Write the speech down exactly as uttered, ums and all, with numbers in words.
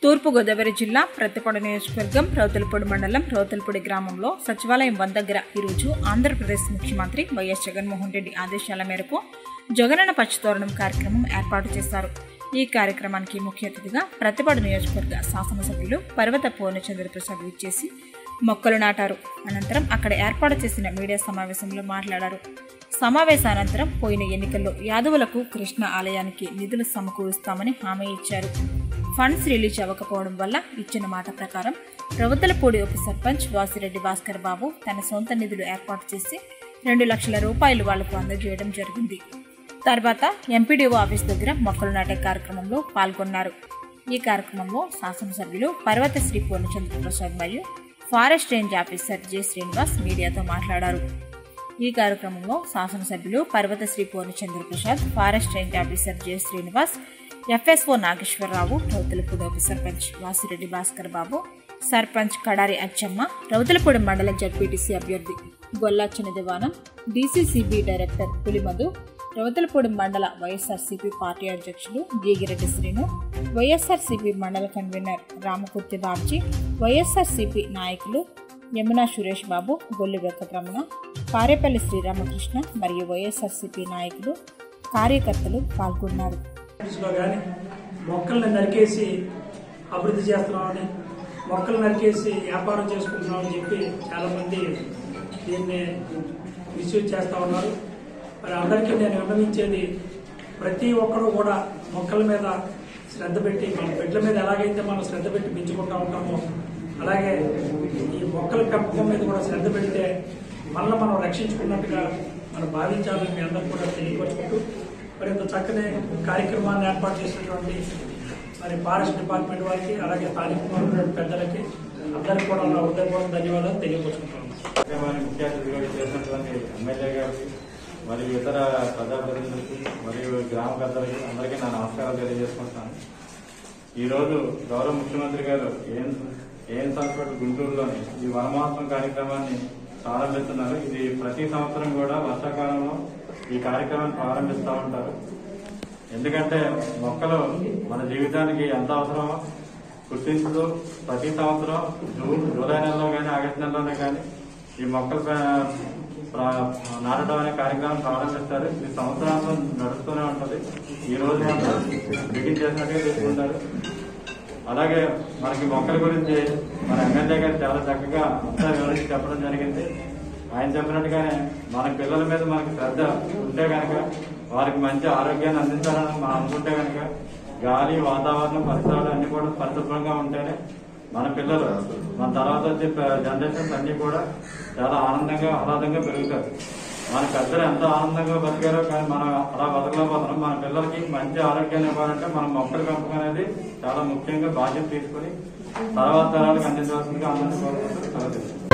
తూర్పు గోదావరి జిల్లా ప్రతిపాడు నియోజకవర్గం రౌతులపూడి మండలం రౌతులపూడి గ్రామంలో సచివాలయం వన్ దగ్గర ఈరోజు ఆంధ్రప్రదేశ్ ముఖ్యమంత్రి వైఎస్ జగన్మోహన్ రెడ్డి ఆదేశాల మేరకు జగనన పచ్చతోరణం కార్యక్రమం ఏర్పాటు చేశారు. ఈ కార్యక్రమానికి ముఖ్య అతిథిగా ప్రతిపాడు నియోజకవర్గ శాసనసభ్యులు పర్వత పూర్ణచంద్ర ప్రసాద్ విచ్చేసి మొక్కలు నాటారు. అనంతరం అక్కడ ఏర్పాటు చేసిన మీడియా సమావేశంలో మాట్లాడారు. సమావేశానంతరం పోయిన ఎన్నికల్లో యాదవులకు కృష్ణ ఆలయానికి నిధులు సమకూరుస్తామని హామీ ఇచ్చారు. ఫండ్స్ రిలీజ్ అవ్వకపోవడం వల్ల ఇచ్చిన మాట ప్రకారం రౌతులపూడి ఉప సర్పంచ్ వాసిరెడ్డి భాస్కర్ బాబు తన సొంత నిధులు ఏర్పాటు చేసి రెండు లక్షల రూపాయలు వాళ్లకు అందజేయడం జరిగింది. తర్వాత ఎంపీడీఓ ఆఫీస్ దగ్గర మొక్కలు నాటే కార్యక్రమంలో పాల్గొన్నారు. ఈ కార్యక్రమంలో శాసనసభ్యులు పర్వత శ్రీ పూర్ణచంద్ర ప్రసాద్ మరియు forest range officer J Srinivas మీడియాతో మాట్లాడారు. ఈ కార్యక్రమంలో శాసనసభ్యులు Parvatha Shri Purnachandra Prasad, forest range officer J Srinivas, FSO Nageswararao, Rauthulapudi ఉప సర్పంచ్ వాసిరెడ్డి భాస్కర్ బాబు, సర్పంచ్ కడారి అచ్చమ్మ, రౌతులపూడి మండల జడ్పీటీసీ అభ్యర్థి గొల్లాచని దివానం, డీసీసీబీ డైరెక్టర్ పులిమధు, రౌతులపూడి మండల వైఎస్ఆర్సీపీ పార్టీ అధ్యక్షులు గీగిరెడ్డి శ్రీను, వైఎస్ఆర్సీపీ మండల కన్వీనర్ రామకుర్తి బాబ్జీ, వైఎస్ఆర్సీపీ నాయకులు యమునా సురేష్ బాబు, గొల్లి వెంకటరమణ, పారేపల్లి శ్రీరామకృష్ణ మరియు వైఎస్ఆర్సీపీ నాయకులు కార్యకర్తలు పాల్గొన్నారు. మొక్కల్ని నరికేసి అభివృద్ధి చేస్తున్నామని, మొక్కలు నరికేసి వ్యాపారం చేసుకుంటున్నామని చెప్పి చాలా మంది దీన్ని మిస్యూజ్ చేస్తూ ఉన్నారు. మరి అందరికీ నేను విన్నవించేది, ప్రతి ఒక్కరూ కూడా మొక్కల మీద శ్రద్ధ పెట్టి, మన బిడ్డల మీద ఎలాగైతే మనం శ్రద్ధ పెట్టి పెంచుకుంటూ ఉంటామో అలాగే ఈ మొక్కల పెంపకం మీద కూడా శ్రద్ధ పెడితే మళ్ళీ మనం రక్షించుకున్నట్టుగా మనం భావించాలని మీ అందరూ కూడా తెలియపరుచుకుంటూ, మరి ఇంత చక్కని కార్యక్రమాన్ని ఏర్పాటు చేసినటువంటి మరి ఫారెస్ట్ డిపార్ట్మెంట్ వారికి అలాగే స్థానిక పెద్దలకి అందరికీ కూడా నా హృదయపూర్వక ధన్యవాదాలు తెలియపరుచుకుంటున్నాను. ముఖ్య అతిథిగా చేసినటువంటి ఎమ్మెల్యే గారికి మరియు ఇతర ప్రజాప్రతినిధులకి మరియు గ్రామ పెద్దలకి అందరికీ నా నమస్కారాలు తెలియజేసుకుంటున్నాను. ఈరోజు గౌరవ ముఖ్యమంత్రి గారు ఏం ఏఎన్ హాస్పిటల్ గుంటూరులోని ఈ వనమహోత్సవం కార్యక్రమాన్ని ప్రారంభిస్తున్నారు. ఇది ప్రతి సంవత్సరం కూడా వర్షాకాలంలో ఈ కార్యక్రమాన్ని ప్రారంభిస్తూ ఉంటారు. ఎందుకంటే మొక్కలు మన జీవితానికి ఎంత అవసరమో గుర్తించుతూ ప్రతి సంవత్సరం జూన్ జూలై నెలలో కానీ ఆగస్టు నెలలోనే కానీ ఈ మొక్కలు నాటడం అనే కార్యక్రమం ప్రారంభిస్తారు. ఇది సంవత్సరాంతం నడుస్తూనే ఉంటుంది. ఈ రోజు మాత్రం బిగిన్ చేసినట్టుగా తీసుకుంటారు. అలాగే మనకి మొక్కల గురించి మన ఎమ్మెల్యే గారు చాలా చక్కగా అంతా వివరించి చెప్పడం జరిగింది. ఆయన చెప్పినట్టుగానే మన పిల్లల మీద మనకి శ్రద్ధ ఉంటే కనుక, వారికి మంచి ఆరోగ్యాన్ని అందించాలని మనం అనుకుంటే కనుక, గాలి, వాతావరణం, పరిసరాలు అన్ని కూడా పరిశుభ్రంగా ఉంటేనే మన పిల్లలు, మన తర్వాత వచ్చే జనరేషన్స్ అన్ని కూడా చాలా ఆనందంగా ఆహ్లాదంగా పెరుగుతారు. మన పెద్దలు ఎంత ఆనందంగా బతికారో కానీ మనం అలా బతకలేకపోతున్నాం. మన పిల్లలకి మంచి ఆరోగ్యాన్ని ఇవ్వాలంటే మనం మొక్కల పెంపకం అనేది చాలా ముఖ్యంగా బాధ్యత తీసుకుని తర్వాత తరాలకు అందించవలసిందిగా అందరినీ కోరుకుంటూ